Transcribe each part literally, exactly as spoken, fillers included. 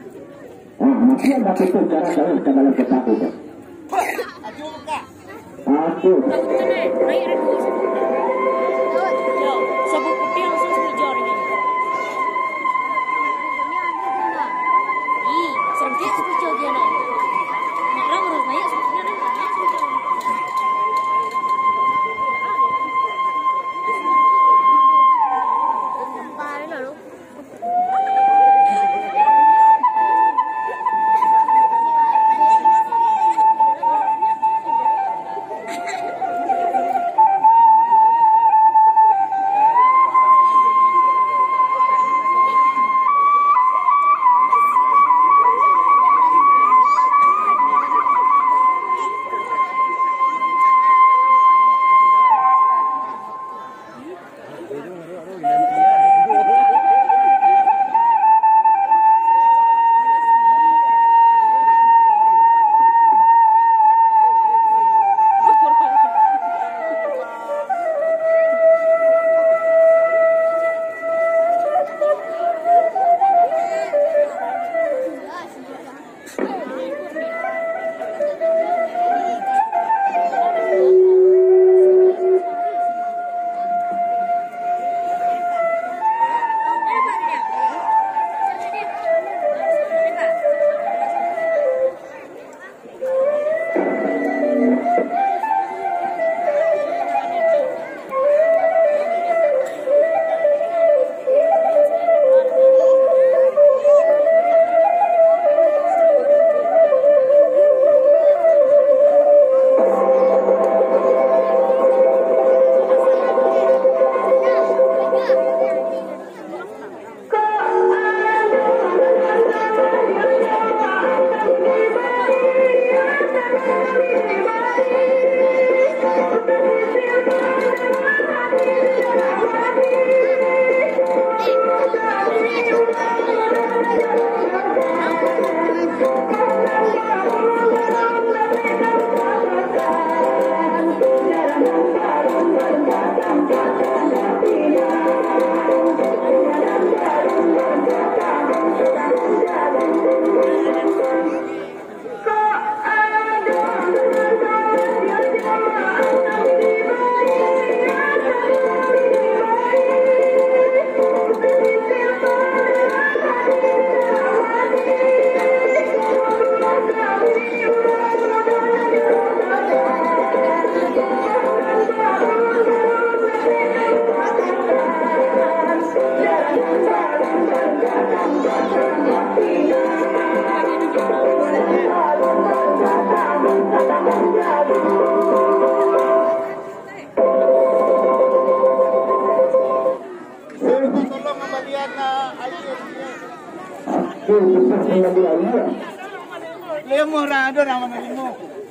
Ah, masih ada itu cara cara ke dalam ketak itu. Aku. Sabuk putih langsung hijau ini. Ih, sampai hijau dia nak. Nak harus naik sebetulnya nak naik hijau. Sampai lalu. Lemo rado nama lemo.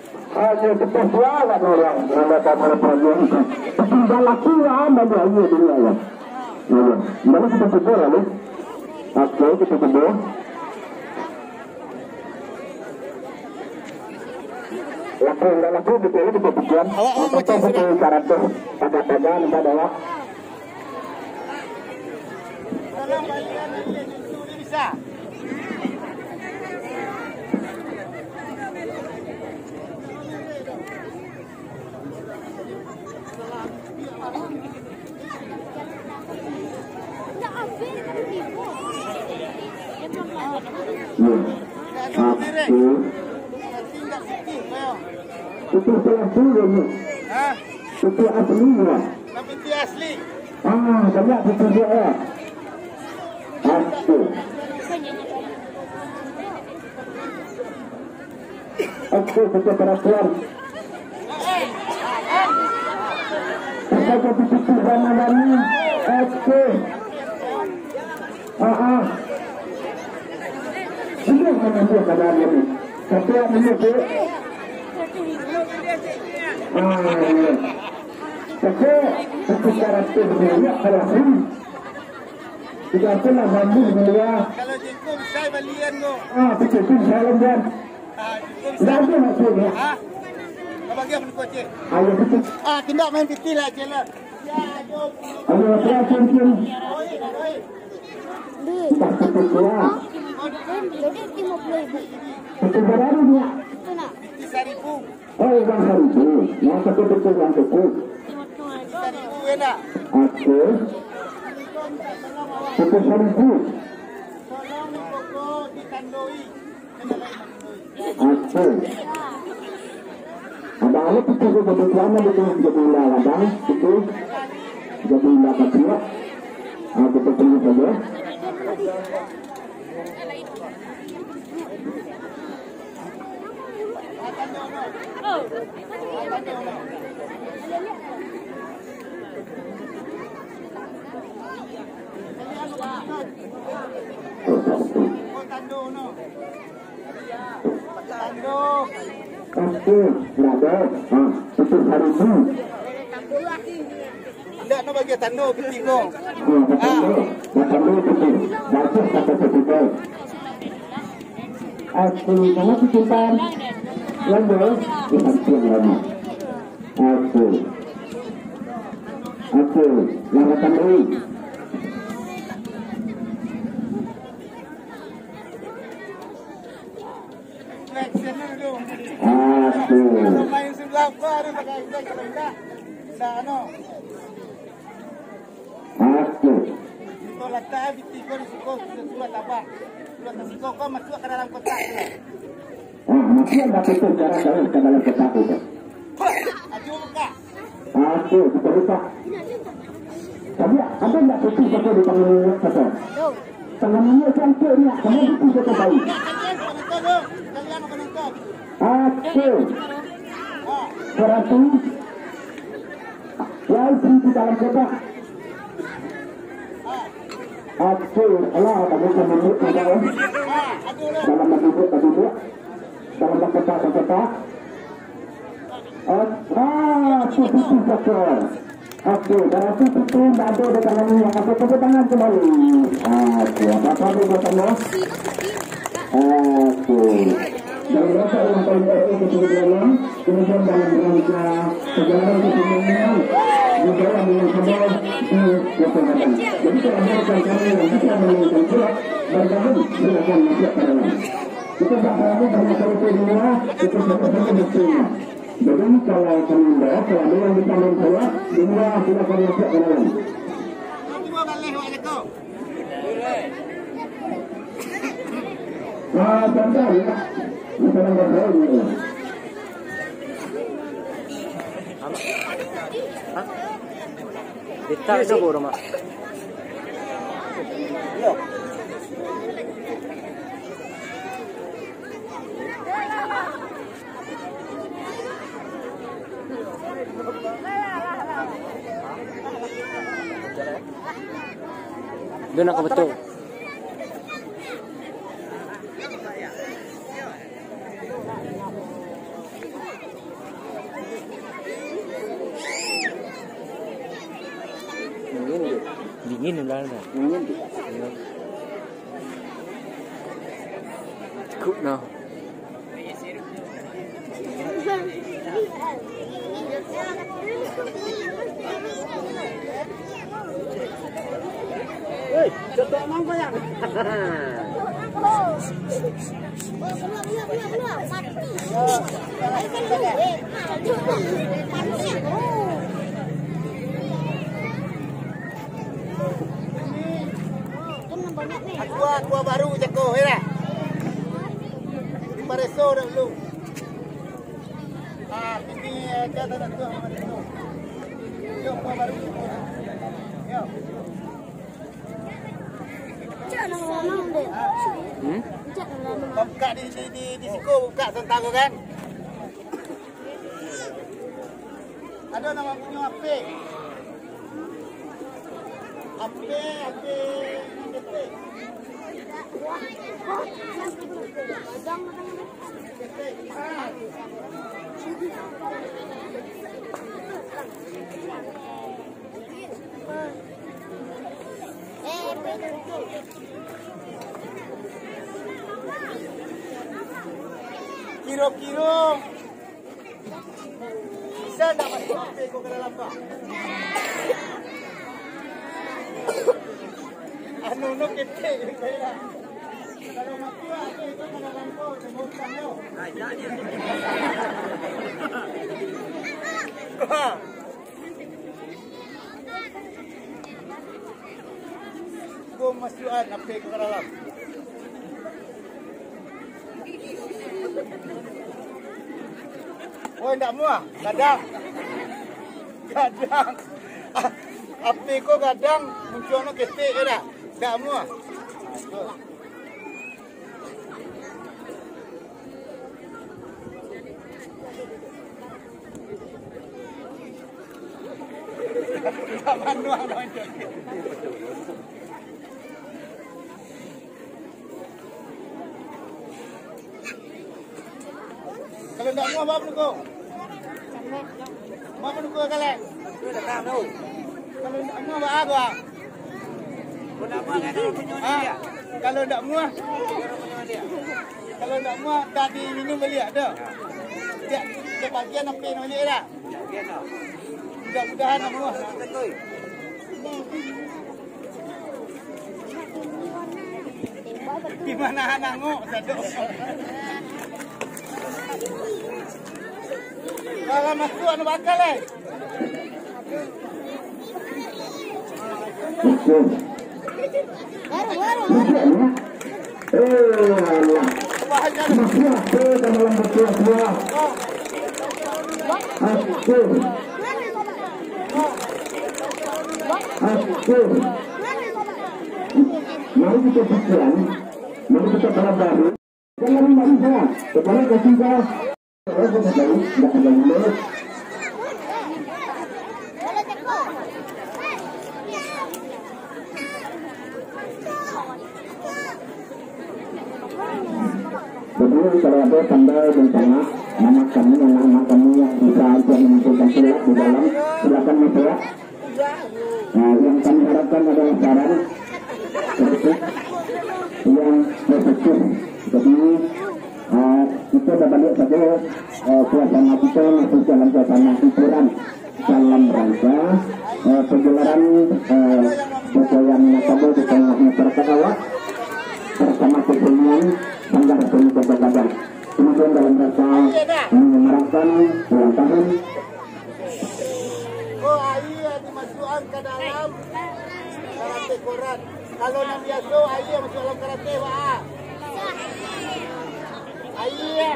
Ada spesialan orang ada kamar perajian. Tidak laki ada dia ini dunia ya. Mana kita sebut lalu? Oke kita sebut. Laku tidak laku betul kita sebutkan. Kita betul karakter pada-pada pada awak. Tolong kalian ini bisa. Itu asli ni. Hah? Itu asli ya. Tapi dia asli. Ah, banyak itu dia ya. Asli. Asli kita peraturan. Kita jadi itu zaman ini. Asli. Ah ah. Ini mana dia kadang ini. Setiap minit tu. Ah, ya. Tapi satu karakter dia kalau ini tidak pernah mampu dia. Kalau jengkol saya balian go. Ah, betul salam dan. Ah, Dah maksudnya. ah. Kau bagi apa kau cek? Ayo betul. Ah, tindak main kecil aja lah. Ya, jom. Ayo saya champion. Oi, oi. Tak betul lah. Jadi lima puluh ribu. Itu berapa dia? Itu nak. Seribu. Oh, yang seribu. Yang satu betul yang cukup. Seribu enak. Oke. Itu seribu. Tolong pokok ditandoi. Oke. Ada alat itu kebetulan itu jadi ladang itu jadi ladang kecil. Ah, kita tunggu saja. Tando no. Tando. Oke, ada. Ah, itu seribu. Tidak no bagi tando pitingo. Ah, betul. Betul itu. Bagus kata betul. Oke, kamu simpan. Yang boleh dihasilkan lama. Oke. Oke, yang akan beri. Oke. Main sebelah apa ada pakai kita kalau enggak. Dah no. Oke. Itu letak pitingo di situ sudah tabah. Sudah tasiko kau masuk ke dalam kotak. Ah, masih ada betul cara saya ke dalam kotak itu. Ayo buka. Oke, kita buka. Tapi ada enggak putih pakai di tangan saya? Tangannya cantik ni, kamu putih pakai bayi. Kalian menonton dong. Kalian menonton. Oke. Berarti ya di dalam kotak. Oke, Allah kamu bisa membuat ada dalam membuat tadi dia dalam kotak kotak. Ah, putih pakai. Oke, berarti itu tidak ada di tangannya. Aku tepuk tangan kembali. Oke, apa-apa di buatannya? Oke. Dan berapa ulang tahun R I ke tujuh puluh enam, kemudian dalam rangka perjalanan ke Sumeneb, juga dengan kabar di Yogyakarta. Jadi kalau ada rekan-rekan yang bisa menginginkan surat, bergabung silakan masuk ke dalam. Kita tak tahu banyak kali dunia, itu seperti buktinya. Jadi kalau penanda, kalau ada yang bisa menjawab, dunia silakan masuk ke dalam. Nah, contoh ya. Kita nggak tahu ni. Kita itu baru mak. Doon ako betul. Dingin udah ada. Dingin. Cukup no. Hei, cetok mangko ya. Aqua, aqua baru jago, ya. Di Pareso dah dulu. Ah, ini kata tak tu. Yo, aqua baru. Yo. Jangan ngomong deh. Hmm? Jangan ngomong. Buka di di di di siku buka tentang kan. Ada nama punya apa? Apa apa? Kiro-kiro bisa tak masuk H P kau ke dalam kau? Anu no kete kaya. Kalau mati apa itu kalau lampu tembok tangyo. Gua masukan apa ke dalam. Oh, enggak muah, gadang. Gadang. Api ko gadang muncul ketik ke dah. Enggak muah. Tak manuang dah macam ni. Kalau tak muah apa menunggu? Apa menunggu kalian? Tak tahu. Kalau tak muah apa apa? Kalau apa kan kalau punya dia. Kalau tak muah, Kalau punya dia. kalau tak muah tak diminum balik ada. Dia dia bagian apa yang balik dah. Biar tau. Mudah-mudahan nak muah. Betul. Di mana anak ngok sadok. Kalau masuk anu bakal eh. Baru, baru, Eh, Allah. Wah jangan. Masih apa dalam bertua-tua? Aku. Aku. Mari kita pikiran, mari kita pelajari. Jangan mari saya, kepada ketiga, orang yang baru, tidak ada mulut. Jadi kalau ada tanda bencana, nama kamu dan nama kamu yang bisa untuk menentukan surat di dalam, silakan mas ya. Nah, yang kami harapkan adalah saran kritik yang positif. Jadi uh, kita dah balik saja uh, suasana kita masuk dalam suasana hiburan dalam rangka uh, pegelaran uh, sesuai minasabah di tengah masyarakat awak bersama kesenian Sanggar Seni Kota Padang. Kemudian dalam rangka menyemarakan ulang tahun. Oh, air dimasukkan ke dalam karate koran. Kalau nak biasa air masuk dalam karate pak. Air.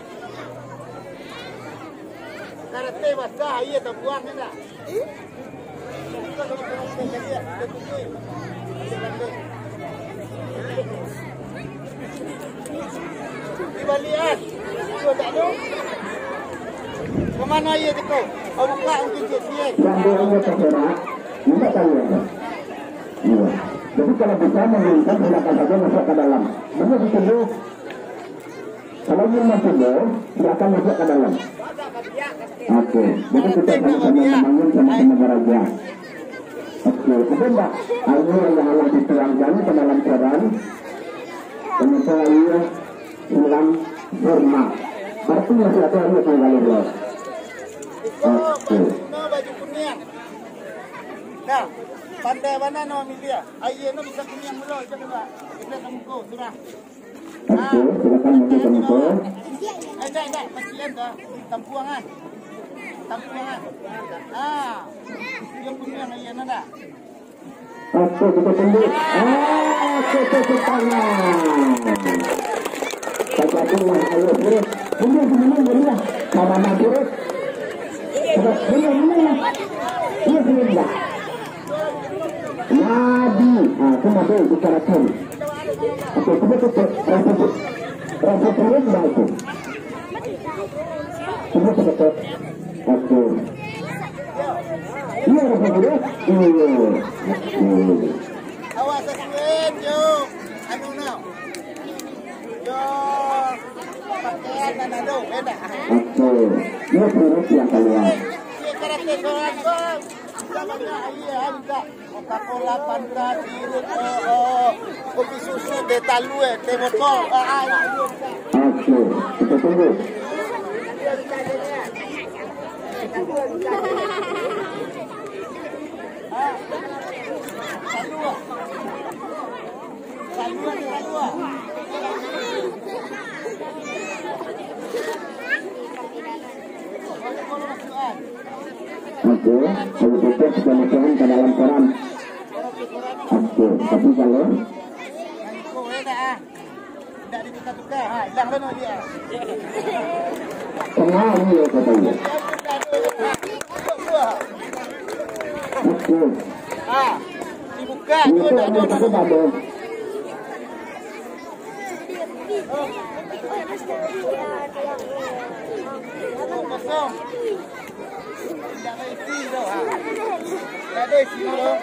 Karate basah air tak buang kan tak? Kalau karate dia dia tutui. Di balian. Tu tak ada. Ke mana air tu kau? Oh, buka untuk dia. Yang bolehnya tergerak, minta tahu ya. Iya. Jadi kalau bisa menginginkan silakan saja masuk ke dalam. Benar itu. Kalau ingin masuk, silakan masuk ke dalam. Oke. Jadi kita sama-sama membangun sama-sama beraja. Oke. Itu mbak. Air yang Allah dituangkan ke dalam koran. Pemirsa air hilang formal. Berarti masih ada air yang lalu. Oke. No baju kuning. Nah, pandai mana no Amelia? Air no bisa kuning mulu je kan. Kita tunggu sudah. Oke, silakan masuk ke muka. Eh, dah dah pasien dah. Tampuangan. Tampuangan. Ah. Yang kuning air no dah. Oke, kita tunggu. Ah, tepuk tangan. Satu-satunya, ayo terus. Tunggu, tunggu, tunggu. Sama-sama terus. Terus, tunggu, tunggu. Iya, tunggu. Nabi. Ah, itu masuk bicara tadi. Oke, coba tutup. Rasa tutup. Rasa tutup sudah itu. Coba tutup. Oke. Iya, rasa tutup. Iya. Oke. Awas sekuen yo. Anu no. Yo. Pakaian dan ado beda. Oke. Ini prinsip yang kalian. Ini karate koran kok. Jangan air ada. Coca-Cola, Fanta, Pirut, oh, kopi susu, teh talue, teh botol, ah, ayo. Oke, kita tunggu. Ah, salua. Salua, salua. Oke, kalau kita sudah masukkan ke dalam koran. Oke, tapi kalau tengah ini ya katanya. Oke. Ah, dibuka. Ini tu ada satu ada. Kosong. Tidak ada isi tau. Tidak ada isi tau.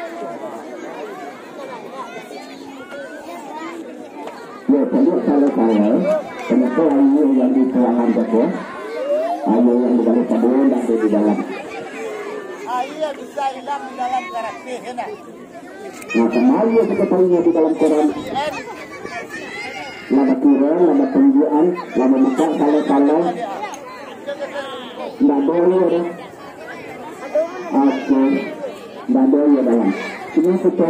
Ya, jadi kalau saya, kenapa ayu yang di pelangan saja, ayu yang di dalam kabel dan di dalam. Air bisa hilang di dalam karakter, enak. Nah, kembali diketahuinya di dalam Quran. Lama kira, lama tunjuan, lama buka, kalau-kalau. Tidak boleh ya. Oke, tidak boleh dalam. Ini kita.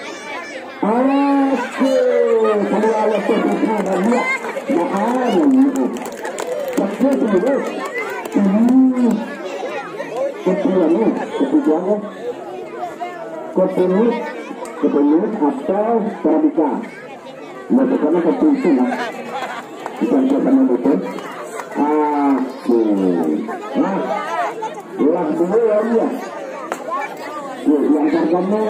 Oke, kalau Allah terbuka dan lihat, mahal ini. Oke, ini. Ini. Kepulannya, kepulannya. Kepulannya, kepulannya atau perabika. Maksudnya kepulannya lah. Bukan sama betul. Oke. Nah, ulang dulu ya dia. Yang harganya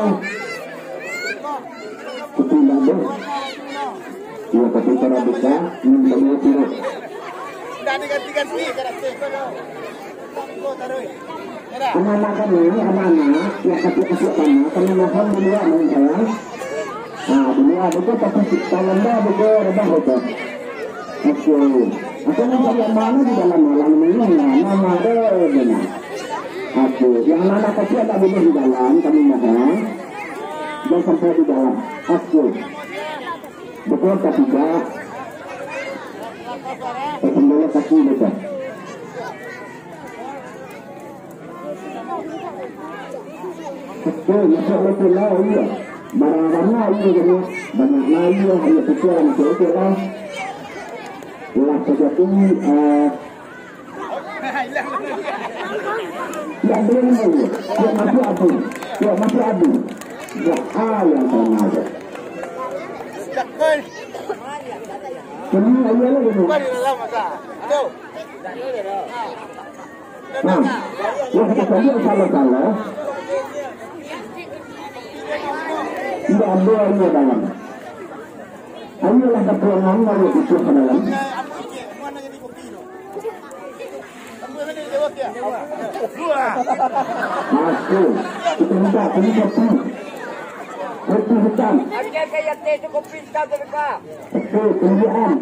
kepulannya. Ya, tapi perabika minumnya tidak. Tidak diganti-ganti karakter. Kau taruh. Anak-anak kami, anak-anak yang kasih-kasih tanah, kami makan dulu main sayang. Nah, dulu itu tapi tangan dah betul, dah betul. Oke, aku mau cari mana di dalam malam ini, nama ada benar. Oke, yang anak kecil tak boleh di dalam, kami makan. Jangan sampai di dalam. Oke, betul ketiga. Sembelih kaki betul. Oke, masuk lepas lah iya. Barang-barang iya jadi banyak lagi lah iya kecil masuk lepas lah. Lah sesuatu eh ya belum lagi. Ya masuk abu. Ya masuk abu. Ya ah yang saya ada. Cakul. Ini aja lah gitu. Mari dalam masa. Tuh. Nah, yang kita tadi salah-salah. Tidak ada air dalam. Ayolah kepulangan lalu itu ke dalam. Masuk. Kita minta ini kopi. Kopi hitam. Harga kayak teh itu kopi hitam terdekat. Oke, kemudian.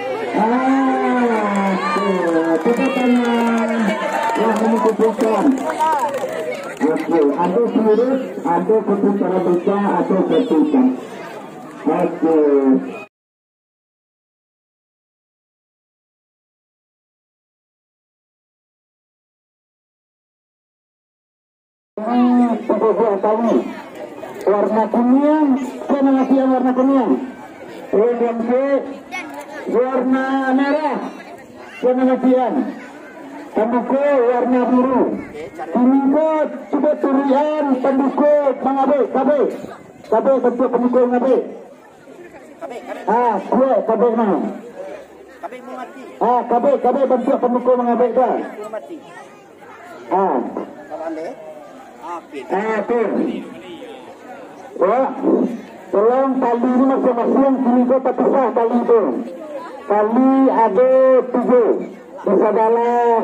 Ah, kita tangan. Yang kamu kumpulkan. Oke, ada surut, ada kopi perabika, ada kopi hitam. Oke. Ini pokok tahu. Warna kuning, saya ngasih yang warna kuning. Kemudian ke warna merah, saya ngasih yang. Pembuku warna biru. Pembuku coba turian pembuku mengabe, kabe, kabe bentuk pembuku mengabe. Ah, kue kabe mana? Kabe mau mati. Ah, kabe kabe bentuk pembuku mengabe dah. Mau mati. Ah, Kalau anda, okey. ah tu. Wah, tolong tali ini masing-masing sini kau tak pisah tali itu. Tali ada tujuh. Bersabarlah.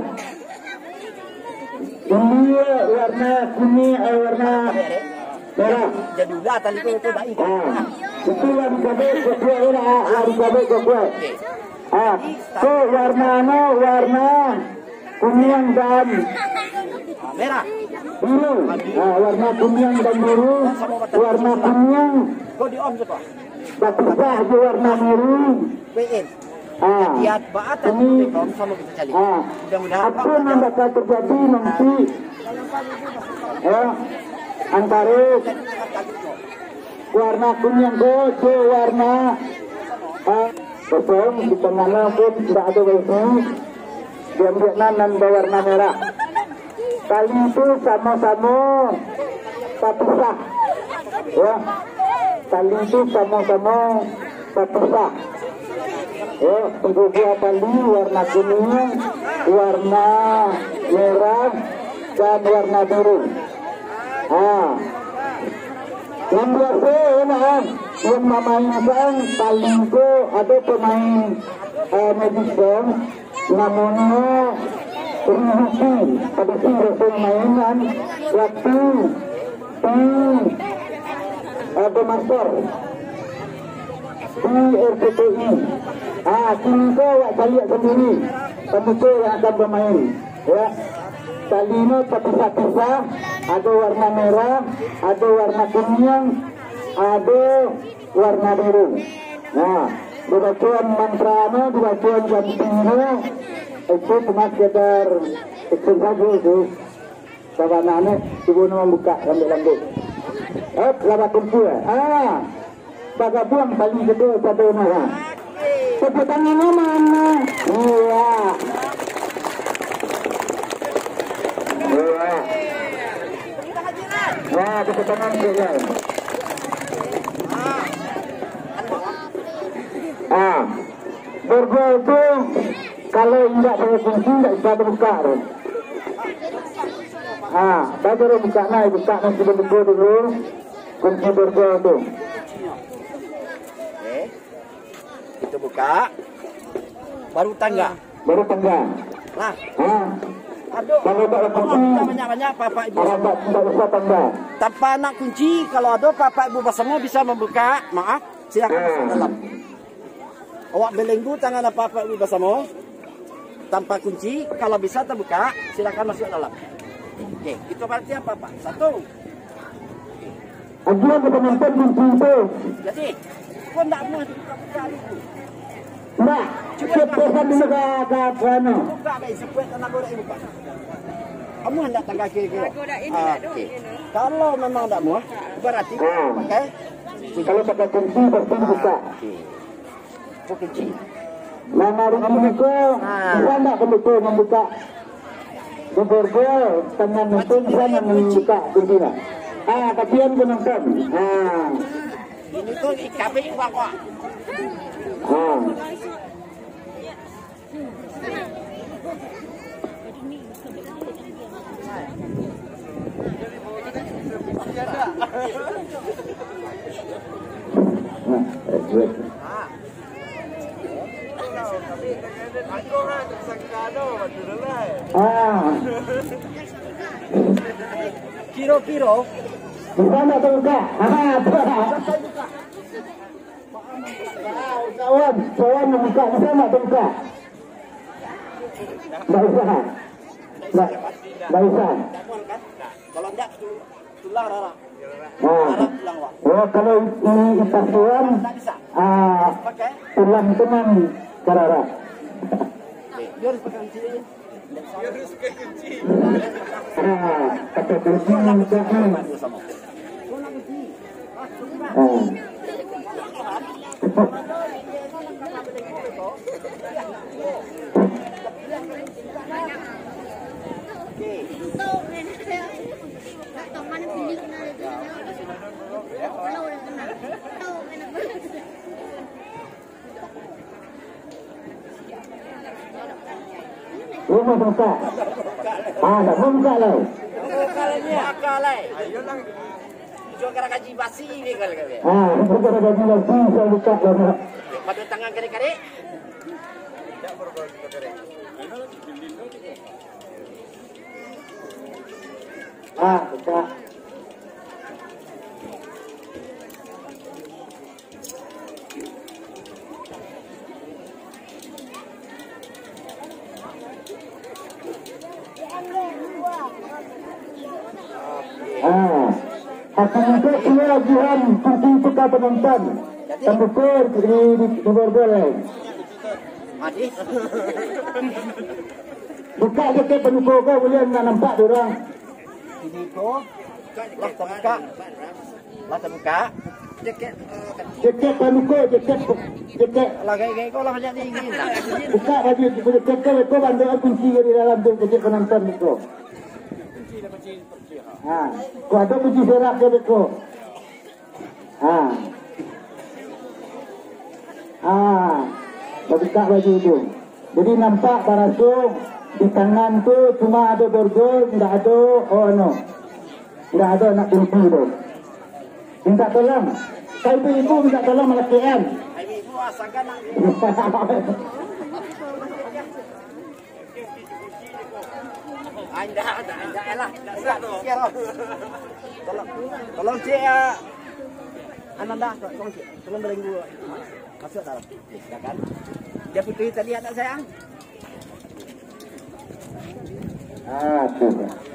Ini warna kuning, warna merah. Jadilah tali tu tu baik. Ah, itu yang kabe kedua ini, yang kabe kedua. Ah, tu warna no warna kuning dan Merah. biru. Ah, warna kuning dan biru. Warna kuning. Kau di on tu. Bapak je warna biru. P N. Ah, Lihat baat dan ini. kom sama kita cari. Ah, Mudah-mudahan apa yang bakal terjadi nanti? Ya, antara warna kuning ke warna ah, kosong di tengahnya pun tidak ada wifi. Dia Vietnam berwarna merah. Tali itu sama-sama terpisah. Ya, tali itu sama-sama terpisah. Ya, kedua tali warna kuning, warna merah, dan warna biru. Ah, yang biasa ya, yang memainkan tali itu ada pemain uh, magician, namanya Ruhuki. Pada si rasa mainan waktu di ada master di R P T I. Ah, kini kau awak lihat sendiri pemuka yang akan bermain. Ya, tali ini terpisah-pisah. Ada warna merah, ada warna kuning, ada warna biru. Nah, dibacuan mantranya, dibacuan jantinya, itu cuma sekedar ikut saja itu. Sabananya ibu nama buka lambat-lambat. Eh, laba kunci ya. Ah, baga buang tali kedua satu nama. Tepuk tangannya mana? Iya. Iya. Wah, tepuk tangan juga. Ah, borgol itu kalau tidak pakai kunci tidak bisa terbuka. Ah, baru buka naik, buka naik sudah buka dulu kunci borgol itu. Oke, kita buka, baru tangga. Baru tangga. Nah, Ah, aduh, kalau tak ada kunci, banyak-banyak papa ibu. kalau tak tidak bisa tangga. Tanpa nak kunci, kalau ada papa ibu bersama bisa membuka. Maaf, silakan masuk dalam. Awak belenggu tangan apa-apa ibu bersama tanpa kunci, kalau bisa terbuka, silakan masuk dalam. Oke, itu berarti apa Pak? Satu. Ajuan ke penonton kunci itu. Jadi, kau tidak mau buka-buka dulu. Nah, cepetan dulu ke ke sana. Buka baik, sepuat tanah gorek buka. Kamu hendak tangga kiri-kiri. Ah, oke. Kalau memang tidak mau, berarti Ah. pakai. Kalau pakai kunci pasti buka. Oke. Kunci. Nama ini kau bisa tak betul membuka borgol tangan itu bisa membuka kunci lah. Ah, kasihan penonton. Ah, Ini tuh ikat buat kau. ah. Nah, good. Ah, Kiro-kiro. bisa tak terbuka? Ah, kawan, kawan membuka bisa tak terbuka? Tak usah. Tak, tak usah. Kalau enggak tulang rara. Ah, Tulang wak. oh, kalau ini ipasuan, Tak bisa. ah, Pakai. tulang teman karara. Dia harus pakai kunci. Ah, pakai kunci membuka. Sama. Kau nak kunci. Ah. Lu mau buka? Ah, tak mau buka lah. Makalai. Ayo nang. Jom kara kaji basi ni kali-kali. Ah, buka ada gaji lagi, saya buka lah. Pada tangan kare-kare. Ah, buka. Ah, akan itu ia ajuan kunci buka penonton. Terbukur di di di borgol. Mati. Buka je ke penukar kau boleh nak nampak dia orang. Ini ko. Lah terbuka. Lah terbuka. jaket uh, Jaket panuko, jaket jaket. lah gaya-gaya kau lah banyak dingin. Buka baju jaket kau, kau bantu kunci di dalam tu jaket penonton itu. Ha, kau ada kunci serak ke kau? Ha. Ah, buka baju itu. Jadi nampak barasung di tangan tu cuma ada borgol, tidak ada oh no. Tidak ada nak kunci tu. Minta tolong. Saya ibu minta tolong melakukan. Ibu asalkan nak. Anda ada, anda lah. Tolong, tolong cik ya. Ananda, tolong cik. Tolong belenggu. Masuk dalam. Silakan. Dia putih tadi lihat tak sayang? Ah, tu.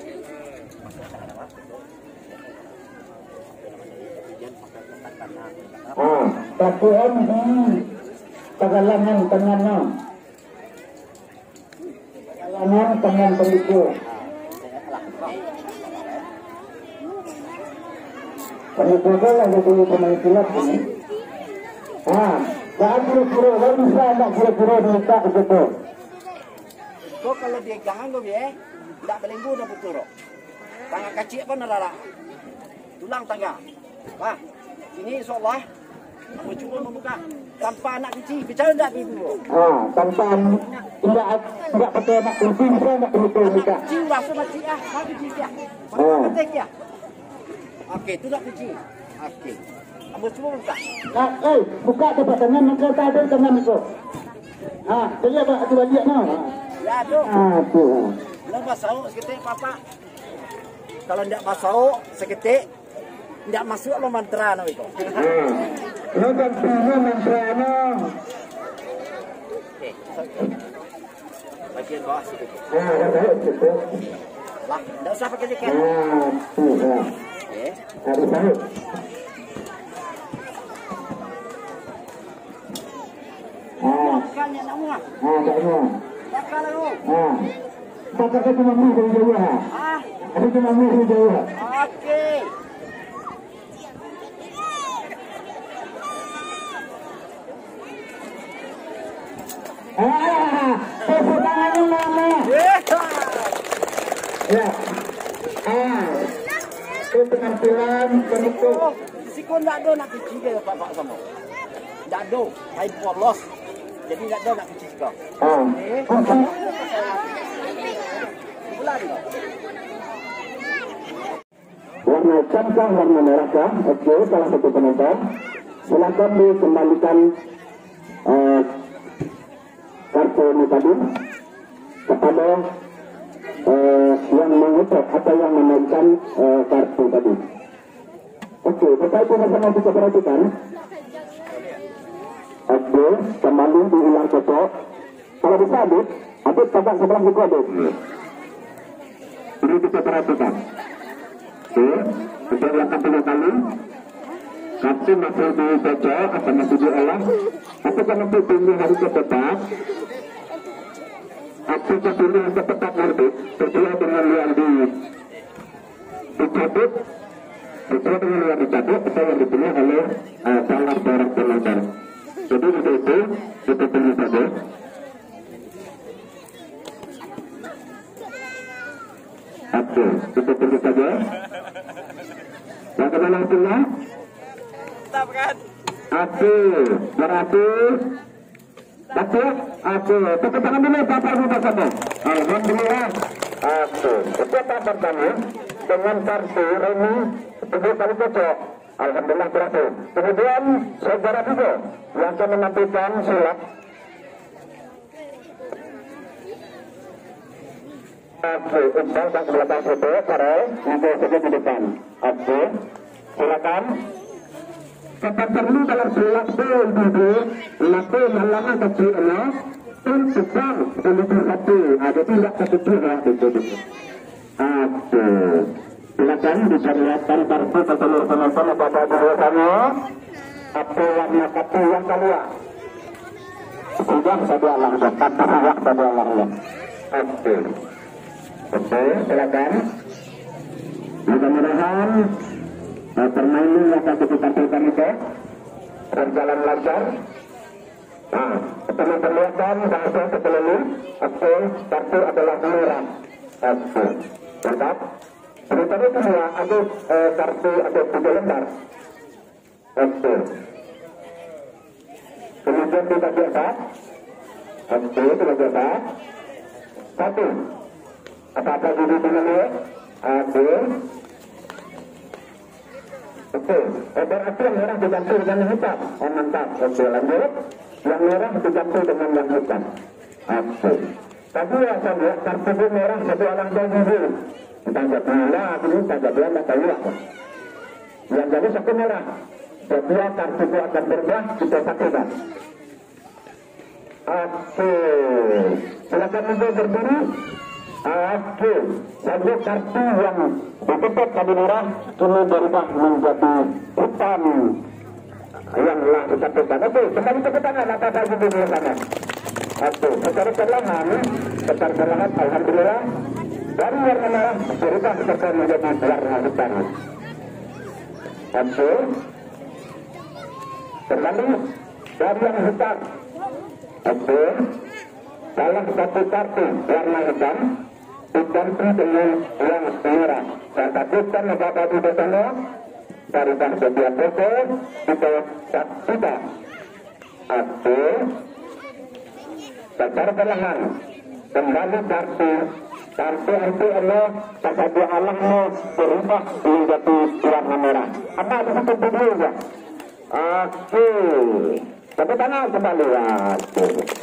Ah, takuan ni tagalangan tangannya. Tagalangan tangan peliku. Peliku kan ada dulu pemain silat ini. Ah, tak pura-pura, tak bisa tak pura-pura minta begitu. Kau kalau dia jangan kau biar, tak belenggu dah betul. Tangan kecil pun ada. Tulang tangga. Wah, ini insyaAllah aku cuba membuka tanpa anak kecil. Bicara tak ibu? Ah, tanpa tidak tidak pakai nak kunci, bisa nak kunci buka. Kecil rasa macam ah, mana kecil dia? Oh. Mana ketik dia? Okey, tu tak kecil. Okey. Kamu cuba buka. Ah, eh, buka tempat tangan, maka tak ada tangan itu. Ah, saya buat tu balik no. Ya tu. Ah, tu. Kalau basau seketik papa. Kalau tidak basau seketik, tidak masuk lo mantra no itu. Hmm. Lo kan punya mantra no. Okey. Bagian bawah sikit. Ah, dah tahu itu. Lah, tidak usah pakai jaket. Ah, tu. Ah. Okey. Ada tahu. Ah, Kan yang nak muat. ah, tak mau. Bakal aku. Ah. Pakai ke cuma mu dari jauh ah. Ah, Ada cuma mu dari jauh. okey. Ah, tepuk tangannya lama. Ya. Ah. Itu penampilan penutup. Oh, risiko tak ada nak cuci dia bapak sama. Tak ada. Saya polos. Jadi tak ada nak cuci kau. Ah. Eh. Okay. Pula dia. Warna hitam kah, warna merah kah? Okey, salah satu penonton. Silakan dikembalikan uh, kartu ini tadi kepada uh, yang mengucap atau yang menaikkan uh, kartu tadi. Okey, Bapak Ibu bersama bisa perhatikan. Okey, kembali diulang cocok. Kalau bisa Adit, Adit kakak sebelah buku Adit. Ini kita perhatikan. Okey, kita ulangan tiga kali. Kartu masih dicocok akan masih diolah. Tapi kalau nanti pilih hari ketetap, aku pilih yang ketetap nanti sesuai dengan yang di dicabut, sesuai dengan yang dicabut atau yang dipilih oleh uh, salah seorang penonton. Jadi untuk itu kita pilih saja. Oke, kita pilih saja. Yang kemana pilih? Oke, berarti Oke, oke, tepuk tangan dulu Bapak Ibu bersama. Alhamdulillah. Oke, kita pertama dengan kartu ini tujuh kali cocok. Alhamdulillah berhasil. Kemudian saudara juga yang akan menampilkan silat. Oke, Iqbal sang belakang foto, Karel, nanti saja di depan. Oke, silakan. Kata perlu dalam silat duduk, laku malangan kecil ini, pun sedang lebih hati, ada tidak ketujuh duduk. Oke, silakan diperlihatkan kartu ke seluruh penonton pada biasanya. Apa warna kartu yang kedua? Sudah saja langsung, kartu sudah saja langsung. Oke, oke, silakan. Mudah-mudahan Nah, permainan yang akan ditampilkan itu berjalan lancar. Nah, pertama perlihatkan bahasa sebelum oke, kartu adalah merah. Oke, mantap. Sementara kedua ada eh, kartu atau tiga lembar. Oke. Kemudian kita biasa. Oke, kita biasa. Satu. Apa-apa dulu dengan dia? Oke. Oke, eh, berarti yang merah diganti dengan yang hitam. Oh, mantap. Oke, lanjut. Yang merah diganti dengan yang hitam. Oke. Tadi ya saya lihat kartu merah satu orang dulu. Kita jadi lah, ini kita jadi anak saya. Yang jadi satu merah. Setiap kartu itu akan berubah, kita pakai. Oke. Silakan untuk berdiri. Oke, jadi kartu yang ditutup tadi merah kini berubah menjadi hitam yang telah disatukan. Oke, kembali ke tangan apa saja di sana. Oke, secara perlahan, secara perlahan, alhamdulillah dari warna merah berubah serta menjadi warna hitam. Oke, kembali dari yang hitam. Oke, salah satu kartu warna hitam diganti dengan yang merah. Saya takutkan bapak di sana dari bagian foto kita kita. Oke, secara perlahan kembali kartu kartu itu Allah sebagai Allahnya berubah menjadi warna merah. Apa ada satu video ya? Oke, tepuk tangan kembali ya.